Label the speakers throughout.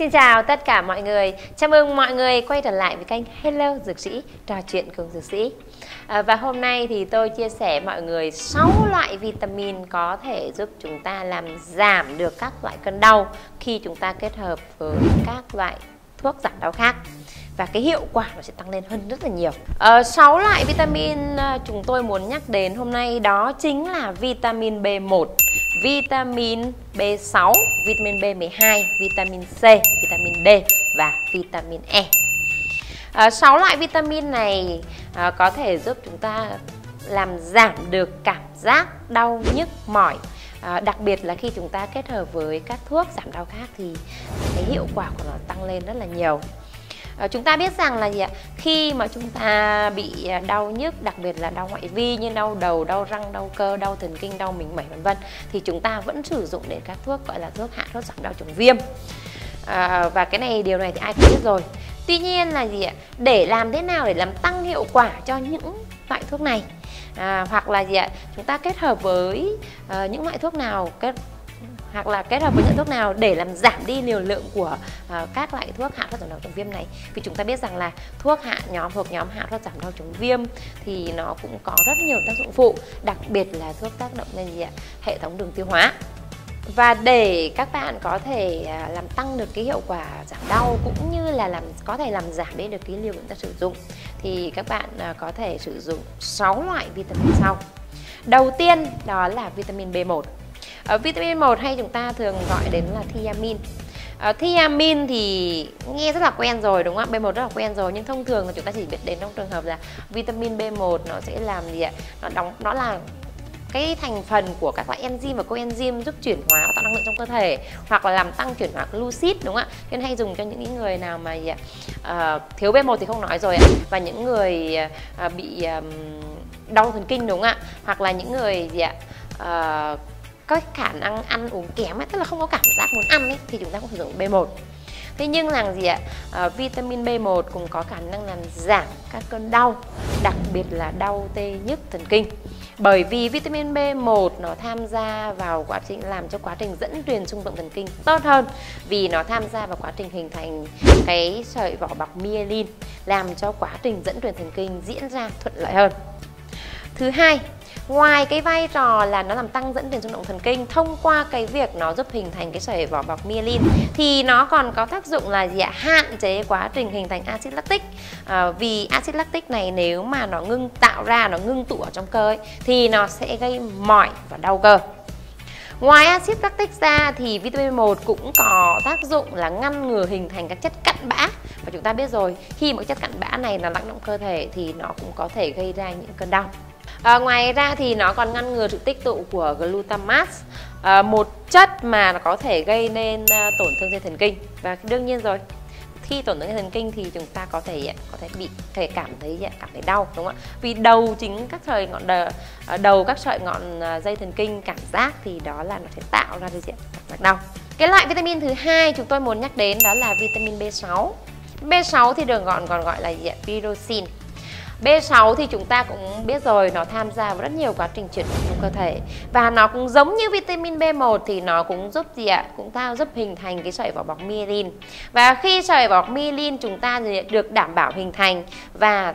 Speaker 1: Xin chào tất cả mọi người. Chào mừng mọi người quay trở lại với kênh Hello Dược Sĩ, trò chuyện cùng dược sĩ. Và hôm nay thì tôi chia sẻ mọi người 6 loại vitamin có thể giúp chúng ta làm giảm được các loại cơn đau khi chúng ta kết hợp với các loại thuốc giảm đau khác. Và cái hiệu quả nó sẽ tăng lên hơn rất là nhiều. 6 loại vitamin chúng tôi muốn nhắc đến hôm nay đó chính là vitamin B1, vitamin B6, vitamin B12, vitamin C, vitamin D và vitamin E. 6 loại vitamin này có thể giúp chúng ta làm giảm được cảm giác đau nhức mỏi. Đặc biệt là khi chúng ta kết hợp với các thuốc giảm đau khác thì cái hiệu quả của nó tăng lên rất là nhiều. Chúng ta biết rằng là khi mà chúng ta bị đau nhức, đặc biệt là đau ngoại vi như đau đầu, đau răng, đau cơ, đau thần kinh, đau mình mẩy vân vân, thì chúng ta vẫn sử dụng đến các thuốc gọi là thuốc hạ sốt giảm đau chống viêm. Và cái này điều này thì ai cũng biết rồi. Tuy nhiên là để làm thế nào để làm tăng hiệu quả cho những loại thuốc này, hoặc là chúng ta kết hợp với những loại thuốc nào hoặc là kết hợp với những thuốc nào để làm giảm đi liều lượng của các loại thuốc hạ sốt giảm đau chống viêm này. Vì chúng ta biết rằng là thuốc thuộc nhóm hạ sốt giảm đau chống viêm thì nó cũng có rất nhiều tác dụng phụ, đặc biệt là thuốc tác động lên hệ thống đường tiêu hóa. Và để các bạn có thể làm tăng được cái hiệu quả giảm đau cũng như là có thể làm giảm đi được cái liều lượng ta sử dụng thì các bạn có thể sử dụng 6 loại vitamin sau. Đầu tiên đó là vitamin B1. Vitamin 1 hay chúng ta thường gọi đến là thiamin. Thiamin thì nghe rất là quen rồi đúng không ạ? B1 rất là quen rồi, nhưng thông thường là chúng ta chỉ biết đến trong trường hợp là vitamin B1 nó sẽ làm gì ạ? Nó là cái thành phần của các loại enzyme và coenzyme giúp chuyển hóa và tạo năng lượng trong cơ thể, hoặc là làm tăng chuyển hóa glucid đúng không ạ? Nên hay dùng cho những người nào mà thiếu B1 thì không nói rồi ạ. Và những người bị đau thần kinh đúng không ạ? Hoặc là những người có khả năng ăn uống kém ấy, tức là không có cảm giác muốn ăn ấy, thì chúng ta cũng sử dụng B1. Thế nhưng là vitamin B1 cũng có khả năng làm giảm các cơn đau, đặc biệt là đau tê nhức thần kinh. Bởi vì vitamin B1 nó tham gia vào quá trình làm cho quá trình dẫn truyền xung động thần kinh tốt hơn, vì nó tham gia vào quá trình hình thành cái sợi vỏ bọc myelin, làm cho quá trình dẫn truyền thần kinh diễn ra thuận lợi hơn. Thứ hai, ngoài cái vai trò là nó làm tăng dẫn truyền xung động thần kinh thông qua cái việc nó giúp hình thành cái sợi vỏ bọc myelin, thì nó còn có tác dụng là hạn chế quá trình hình thành axit lactic. Vì axit lactic này nếu mà nó ngưng tụ ở trong cơ ấy, thì nó sẽ gây mỏi và đau cơ. Ngoài axit lactic ra thì vitamin 1 cũng có tác dụng là ngăn ngừa hình thành các chất cặn bã. Và chúng ta biết rồi, khi một chất cặn bã này là lắng động cơ thể thì nó cũng có thể gây ra những cơn đau. Ngoài ra thì nó còn ngăn ngừa sự tích tụ của glutamate, một chất mà nó có thể gây nên tổn thương dây thần kinh. Và đương nhiên rồi, khi tổn thương dây thần kinh thì chúng ta có thể cảm thấy đau đúng không ạ? Vì đầu các sợi ngọn dây thần kinh cảm giác thì đó là nó sẽ tạo ra cảm giác đau. Cái loại vitamin thứ hai chúng tôi muốn nhắc đến đó là vitamin B6. B6 thì còn gọi là pyroxin. B6 thì chúng ta cũng biết rồi, nó tham gia vào rất nhiều quá trình chuyển hóa trong cơ thể. Và nó cũng giống như vitamin B1 thì nó cũng giúp giúp hình thành cái sợi vỏ bọc myelin. Và khi sợi vỏ bọc myelin chúng ta được đảm bảo hình thành và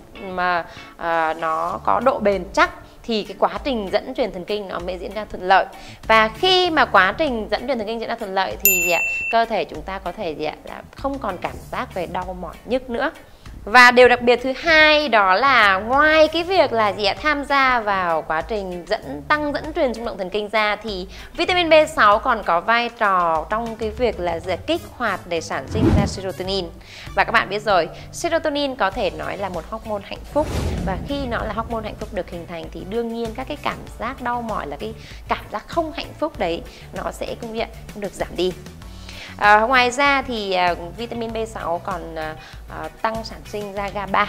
Speaker 1: nó có độ bền chắc thì cái quá trình dẫn truyền thần kinh nó mới diễn ra thuận lợi. Và khi mà quá trình dẫn truyền thần kinh diễn ra thuận lợi thì cơ thể chúng ta có thể là không còn cảm giác về đau mỏi nhức nữa. Và điều đặc biệt thứ hai đó là ngoài cái việc là tham gia vào quá trình tăng dẫn truyền xung động thần kinh ra, thì vitamin B6 còn có vai trò trong cái việc là kích hoạt để sản sinh ra serotonin. Và các bạn biết rồi, serotonin có thể nói là một hormone hạnh phúc, và khi nó là hormone hạnh phúc được hình thành thì đương nhiên các cái cảm giác đau mỏi, là cái cảm giác không hạnh phúc đấy, nó sẽ cũng được giảm đi. Ngoài ra thì vitamin B6 còn tăng sản sinh ra GABA,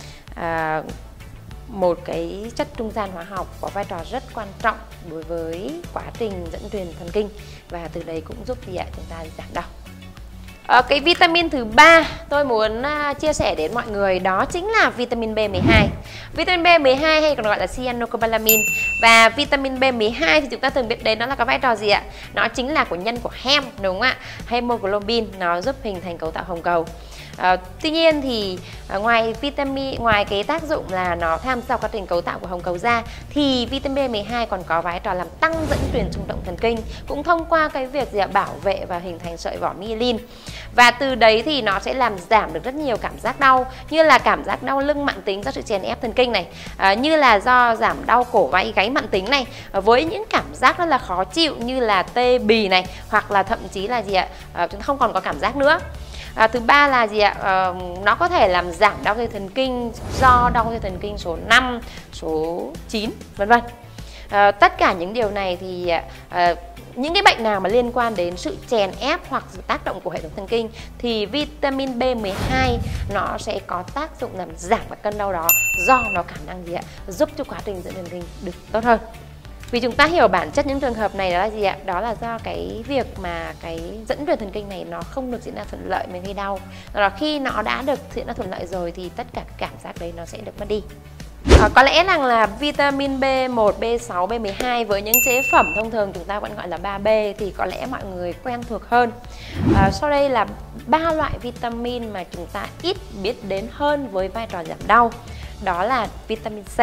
Speaker 1: một cái chất trung gian hóa học có vai trò rất quan trọng đối với quá trình dẫn truyền thần kinh, và từ đấy cũng giúp chúng ta giảm đau. Cái vitamin thứ ba tôi muốn chia sẻ đến mọi người đó chính là vitamin B12. Vitamin B12 hay còn gọi là cyanocobalamin. Và vitamin B12 thì chúng ta thường biết đến nó là có vai trò gì ạ? Nó chính là của nhân của hem, đúng không ạ? Hemoglobin, nó giúp hình thành cấu tạo hồng cầu. Tuy nhiên thì ngoài cái tác dụng là nó tham gia vào quá trình cấu tạo của hồng cầu da, thì vitamin B12 còn có vai trò làm tăng dẫn truyền xung động thần kinh, cũng thông qua cái việc bảo vệ và hình thành sợi vỏ myelin. Và từ đấy thì nó sẽ làm giảm được rất nhiều cảm giác đau, như là cảm giác đau lưng mãn tính do sự chèn ép thần kinh này, như là do giảm đau cổ vai gáy mãn tính này, với những cảm giác rất là khó chịu như là tê bì này, hoặc là thậm chí là chúng ta không còn có cảm giác nữa. Thứ ba là nó có thể làm giảm đau dây thần kinh do đau dây thần kinh số 5, số 9, vân vân. Tất cả những điều này thì những cái bệnh nào mà liên quan đến sự chèn ép hoặc sự tác động của hệ thống thần kinh thì vitamin B12 nó sẽ có tác dụng làm giảm các cơn đau đó, do nó khả năng giúp cho quá trình dẫn thần kinh được tốt hơn. Vì chúng ta hiểu bản chất những trường hợp này đó là đó là do cái việc mà cái dẫn truyền thần kinh này nó không được diễn ra thuận lợi mới gây đau. Rồi khi nó đã được diễn ra thuận lợi rồi thì tất cả cảm giác đấy nó sẽ được mất đi. Có lẽ rằng là vitamin B1, B6, B12 với những chế phẩm thông thường chúng ta vẫn gọi là 3B thì có lẽ mọi người quen thuộc hơn. Sau đây là 3 loại vitamin mà chúng ta ít biết đến hơn với vai trò giảm đau. Đó là vitamin C.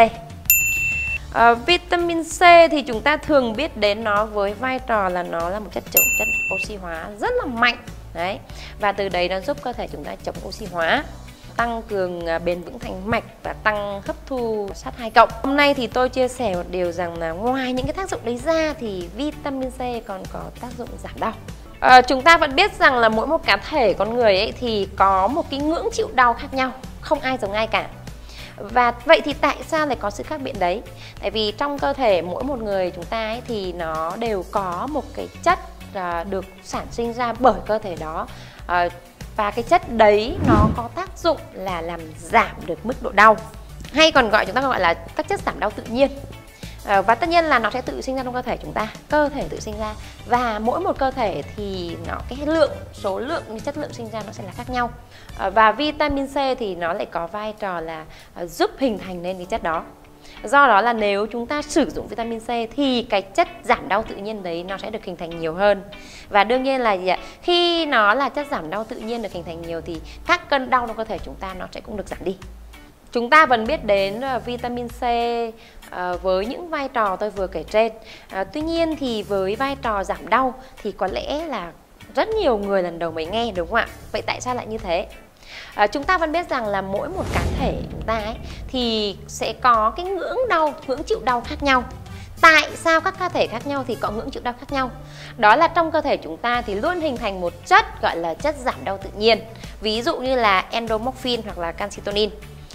Speaker 1: Vitamin C thì chúng ta thường biết đến nó với vai trò là nó là một chất oxy hóa rất là mạnh. Đấy. Và từ đấy nó giúp cơ thể chúng ta chống oxy hóa, tăng cường bền vững thành mạch và tăng hấp thu sắt 2+. Hôm nay thì tôi chia sẻ một điều rằng là ngoài những cái tác dụng đấy ra thì vitamin C còn có tác dụng giảm đau. Chúng ta vẫn biết rằng là mỗi một cá thể con người ấy thì có một cái ngưỡng chịu đau khác nhau, không ai giống ai cả. Và vậy thì tại sao lại có sự khác biệt đấy? Tại vì trong cơ thể mỗi một người chúng ta ấy thì nó đều có một cái chất được sản sinh ra bởi cơ thể đó, và cái chất đấy nó có tác dụng là làm giảm được mức độ đau, hay còn chúng ta gọi là các chất giảm đau tự nhiên. Và tất nhiên là nó sẽ tự sinh ra trong cơ thể chúng ta, cơ thể tự sinh ra, và mỗi một cơ thể thì cái số lượng chất lượng sinh ra nó sẽ là khác nhau. Và vitamin C thì nó lại có vai trò là giúp hình thành nên cái chất đó. Do đó là nếu chúng ta sử dụng vitamin C thì cái chất giảm đau tự nhiên đấy nó sẽ được hình thành nhiều hơn. Và đương nhiên là khi nó là chất giảm đau tự nhiên được hình thành nhiều thì các cơn đau trong cơ thể chúng ta nó sẽ cũng được giảm đi. Chúng ta vẫn biết đến vitamin C với những vai trò tôi vừa kể trên. Tuy nhiên thì với vai trò giảm đau thì có lẽ là rất nhiều người lần đầu mới nghe, đúng không ạ? Vậy tại sao lại như thế? Chúng ta vẫn biết rằng là mỗi một cá thể chúng ta ấy, thì sẽ có cái ngưỡng chịu đau khác nhau. Tại sao các cá thể khác nhau thì có ngưỡng chịu đau khác nhau? Đó là trong cơ thể chúng ta thì luôn hình thành một chất gọi là chất giảm đau tự nhiên. Ví dụ như là endomorphin hoặc là calcitonin.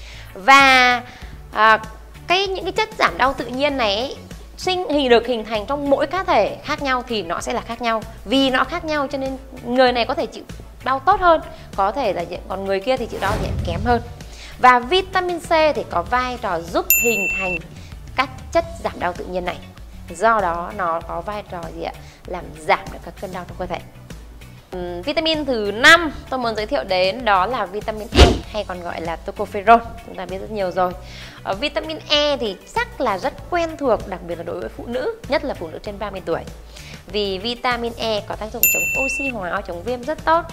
Speaker 1: Và những cái chất giảm đau tự nhiên này ấy, được hình thành trong mỗi cá thể khác nhau thì nó sẽ là khác nhau. Vì nó khác nhau cho nên người này có thể chịu đau tốt hơn, có thể là còn người kia thì chịu đau kém hơn. Và vitamin C thì có vai trò giúp hình thành các chất giảm đau tự nhiên này. Do đó nó có vai trò làm giảm được các cơn đau trong cơ thể. Vitamin thứ 5 tôi muốn giới thiệu đến đó là vitamin E, hay còn gọi là tocopherol. Chúng ta biết rất nhiều rồi. Vitamin E thì chắc là rất quen thuộc, đặc biệt là đối với phụ nữ, nhất là phụ nữ trên 30 tuổi. Vì vitamin E có tác dụng chống oxy hóa, chống viêm rất tốt.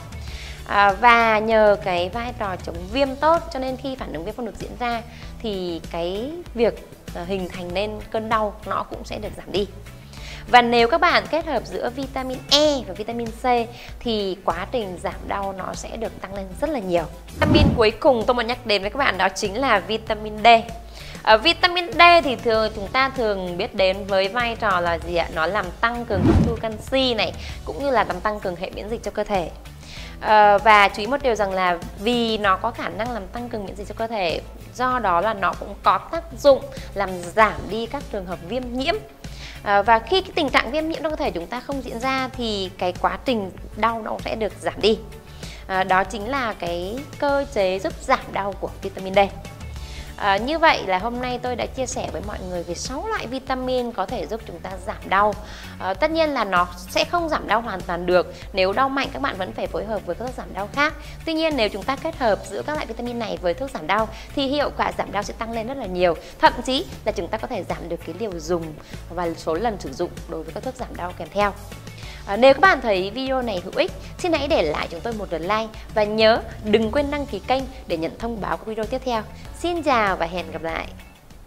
Speaker 1: Và nhờ cái vai trò chống viêm tốt cho nên khi phản ứng viêm không được diễn ra thì cái việc hình thành nên cơn đau nó cũng sẽ được giảm đi. Và nếu các bạn kết hợp giữa vitamin E và vitamin C thì quá trình giảm đau nó sẽ được tăng lên rất là nhiều. Vitamin cuối cùng tôi muốn nhắc đến với các bạn đó chính là vitamin D. Vitamin D thì chúng ta thường biết đến với vai trò là nó làm tăng cường hấp thu canxi này, cũng như là làm tăng cường hệ miễn dịch cho cơ thể. Và chú ý một điều rằng là vì nó có khả năng làm tăng cường miễn dịch cho cơ thể, do đó là nó cũng có tác dụng làm giảm đi các trường hợp viêm nhiễm. Và khi cái tình trạng viêm nhiễm trong cơ thể chúng ta không diễn ra thì cái quá trình đau nó sẽ được giảm đi. Đó chính là cái cơ chế giúp giảm đau của vitamin D. Như vậy là hôm nay tôi đã chia sẻ với mọi người về 6 loại vitamin có thể giúp chúng ta giảm đau. Tất nhiên là nó sẽ không giảm đau hoàn toàn được. Nếu đau mạnh các bạn vẫn phải phối hợp với các thuốc giảm đau khác. Tuy nhiên nếu chúng ta kết hợp giữa các loại vitamin này với thuốc giảm đau thì hiệu quả giảm đau sẽ tăng lên rất là nhiều. Thậm chí là chúng ta có thể giảm được cái liều dùng và số lần sử dụng đối với các thuốc giảm đau kèm theo. Nếu các bạn thấy video này hữu ích, xin hãy để lại chúng tôi một lượt like và nhớ đừng quên đăng ký kênh để nhận thông báo các video tiếp theo. Xin chào và hẹn gặp lại.